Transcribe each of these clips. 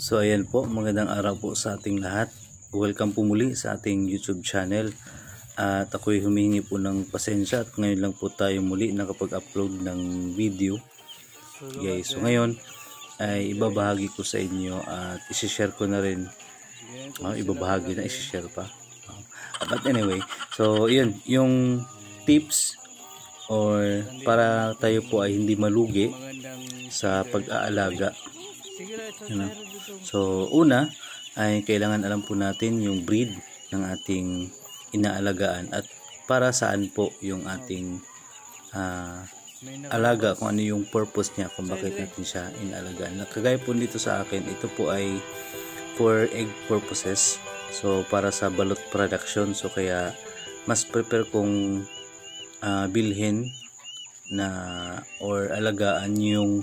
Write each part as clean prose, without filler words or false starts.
So ayan po, magandang araw po sa ating lahat. Welcome po muli sa ating YouTube channel. At ako'y humingi po ng pasensya at ngayon lang po tayo muli nakapag-upload ng video. Guys, so ngayon ay ibabahagi ko sa inyo at isi-share ko na rin. Ibabahagi na, isi-share pa. But anyway, so yun, yung tips or para tayo po ay hindi malugi sa pag-aalaga. So una ay kailangan alam po natin yung breed ng ating inaalagaan at para saan po yung ating alaga, kung ano yung purpose niya, kung bakit natin siya inaalagaan. Kagaya po dito sa akin, ito po ay for egg purposes, so para sa balot production. So kaya mas prepare kong bilhin na or alagaan yung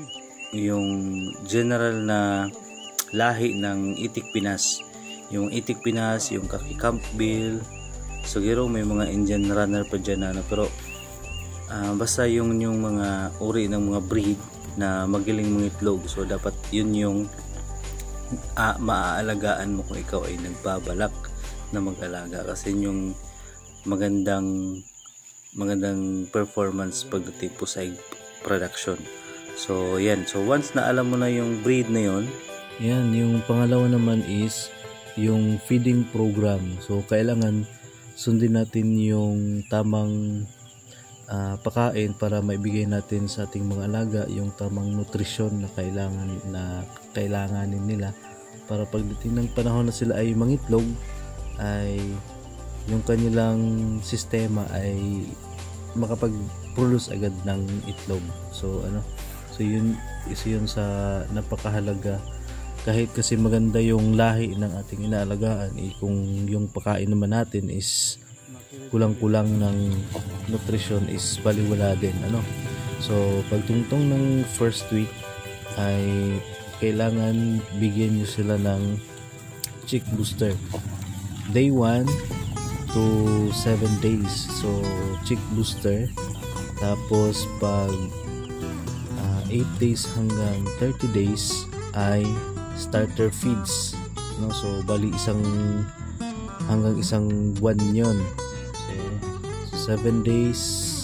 general na lahi ng Itik Pinas, yung Itik Pinas, yung Khaki Campbell. Siguro may mga Indian runner pa dyan pero basta yung mga uri ng mga breed na magaling mga itlog. So dapat yun yung maaalagaan mo kung ikaw ay nagbabalak na mag-alaga, kasi yung magandang performance pagdating po sa egg production. So yan, so once na alam mo na yung breed na yon, yan, yung pangalawa naman is yung feeding program. So kailangan sundin natin yung tamang pagkain para maibigay natin sa ating mga alaga yung tamang nutrisyon na kailanganin nila para pagdating ng panahon na sila ay mangitlog, ay yung kanilang sistema ay makapag-produce agad ng itlog. So yun sa napakahalaga. Kahit kasi maganda yung lahi ng ating inaalagaan, kung yung pagkain naman natin is kulang-kulang ng nutrition, is baliwala din, So pagtungtong ng first week ay kailangan bigyan nyo sila ng chick booster day 1 to 7 days. So chick booster, tapos pag 8 days hanggang 30 days ay starter feeds, so bali hanggang isang buwan yon. So 7 days,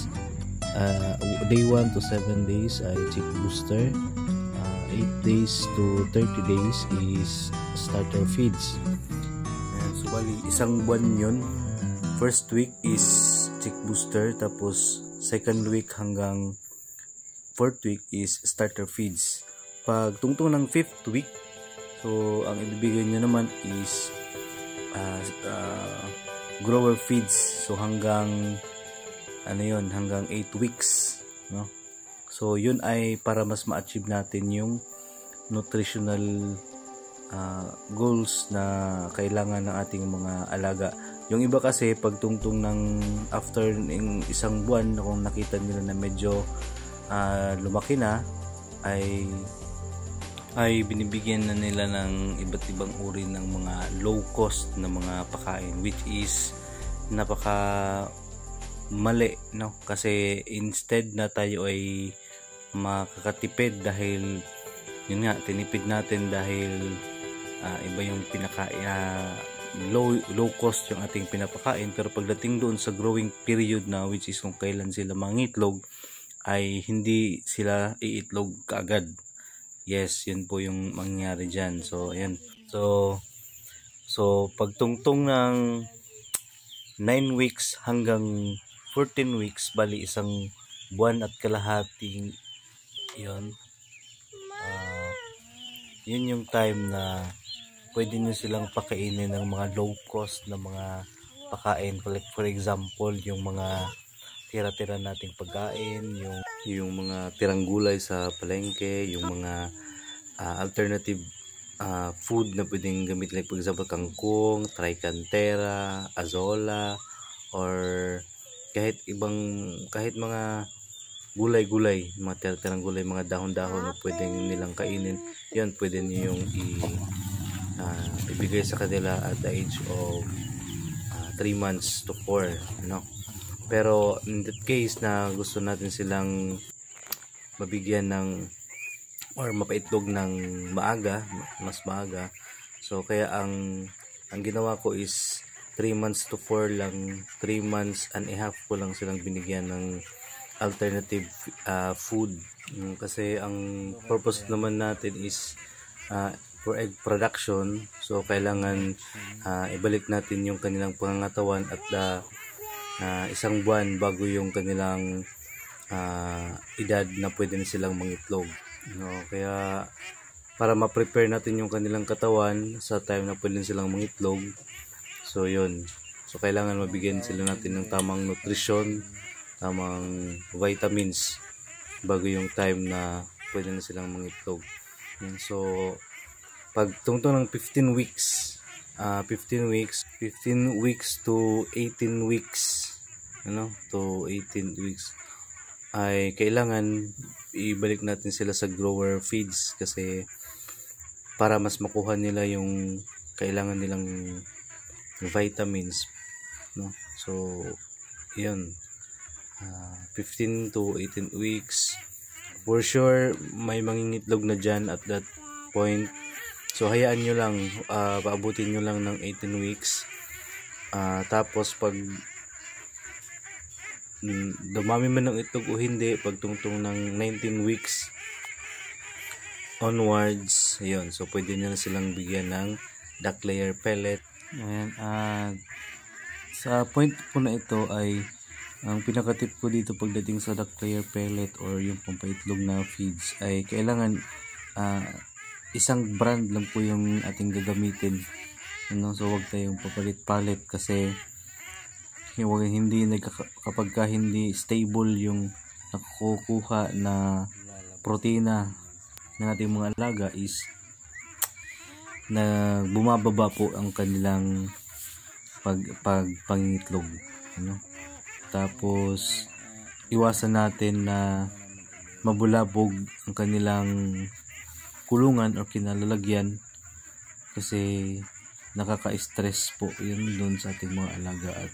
day 1 to 7 days ay chick booster, 8 days to 30 days is starter feeds. So bali isang buwan yon. First week is chick booster, tapos second week hanggang 4th week is starter feeds. Pag tungtong ng 5th week, so ang ibibigay nyo naman is grower feeds. So hanggang hanggang 8 weeks, So yun ay para mas ma-achieve natin yung nutritional goals na kailangan ng ating mga alaga. Yung iba kasi pag tungtong ng after ng isang buwan, kung nakita nila na medyo lumaki na, ay binibigyan na nila ng iba't ibang uri ng mga low cost na mga pagkain, which is napaka mali, kasi instead na tayo ay makakatipid, dahil yun nga, tinipid natin dahil iba yung low cost yung ating pinapakain, pero pagdating doon sa growing period na, which is kung kailan sila mangitlog, ay hindi sila iitlog kaagad. Yes, yun po yung mangyayari dyan. So ayan, so pagtungtong ng 9 weeks hanggang 14 weeks, bali isang buwan at kalahati yun. Yun yung time na pwede nyo silang pakainin ng mga low cost na mga pakain. Like for example, yung mga tira-tira nating pagkain, yung mga tirang gulay sa palengke, yung mga alternative food na pwedeng gamit, like for example kangkong, tricantera, azola, or kahit mga gulay-gulay, mga tirang gulay, mga dahon-dahon na pwedeng nilang kainin. Yun, pwede niyo yung ibigay sa kanila at the age of 3 months to 4, Pero in that case na gusto natin silang mabigyan ng or mapaitlog ng maaga, mas maaga. So kaya ang ginawa ko is 3 months to 4 lang, 3 months and a half ko lang silang binigyan ng alternative food. Kasi ang purpose naman natin is for egg production. So kailangan ibalik natin yung kanilang pangangatawan at isang buwan bago yung kanilang edad na pwede na silang mangitlog. Kaya para ma-prepare natin yung kanilang katawan sa time na pwede silang mangitlog. So yun. So kailangan mabigyan sila natin ng tamang nutrition, tamang vitamins bago yung time na pwede na silang mangitlog. So pag tungtong ng 15 weeks to 18 weeks to 18 weeks ay kailangan ibalik natin sila sa grower feeds kasi para mas makuha nila yung kailangan nilang vitamins, so yun, 15 to 18 weeks for sure may mangingitlog na dyan at that point. So hayaan nyo lang, paabutin nyo lang ng 18 weeks. Tapos pag dumami man ng itlog o hindi, pagtungtong ng 19 weeks onwards, ayun, so pwede nyo na silang bigyan ng duck layer pellet. Ayan, sa point po na ito ay ang pinaka-tip ko dito pagdating sa duck layer pellet or yung pampaitlog na feeds ay kailangan isang brand lang po yung ating gagamitin, so wag tayong papalit-palit kasi kapag hindi stable yung nakukuha na protina ng ating mga alaga is na bumababa po ang kanilang pangingitlog. Tapos iwasan natin na mabulabog ang kanilang kulungan o kinalalagyan kasi nakaka-stress po yun doon sa ating mga alaga at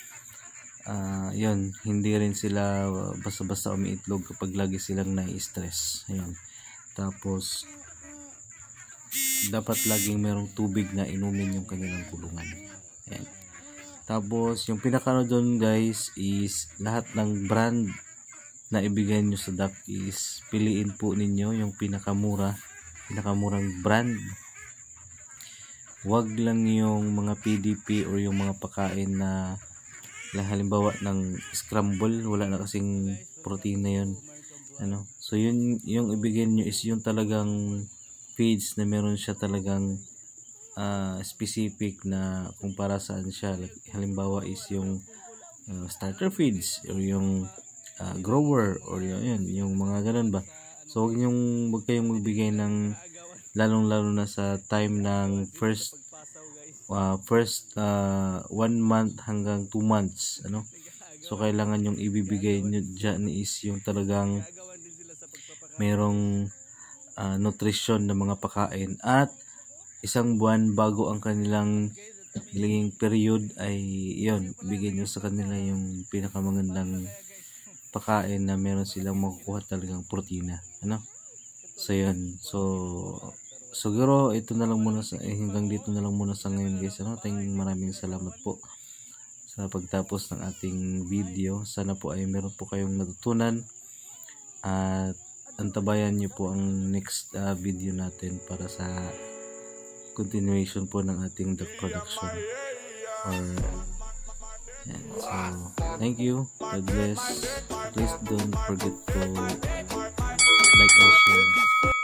yun, hindi rin sila basta-basta umiitlog kapag lagi silang nai-stress. Ayun. Tapos dapat laging merong tubig na inumin yung kanilang kulungan. Ayan. Tapos yung pinaka doon guys is lahat ng brand na ibigay nyo sa duck is piliin po ninyo yung pinakamurang brand. Wag lang yung mga PDP or yung mga pakain na halimbawa ng scramble, wala na kasing protina yun. So yun yung ibigay nyo is yung talagang feeds na meron siya talagang specific na kung para saan siya. Halimbawa is yung starter feeds or yung grower or yung mga ganun ba. So wag kayong magbigay ng lalong-lalo na sa time ng first 1 month hanggang 2 months, so kailangan yung ibibigay nyo dyan is yung talagang merong nutrition na mga pakain at isang buwan bago ang kanilang naging period ay yun, bigay nyo sa kanila yung pinakamagandang pakain na meron silang makukuha talagang protina. So yun, so siguro ito na lang muna hanggang dito na lang muna sa ngayon guys. Maraming salamat po sa pagtapos ng ating video. Sana po ay meron po kayong natutunan at antabayan nyo po ang next video natin para sa continuation po ng ating duck production. So thank you, God bless. Please don't forget to like and share.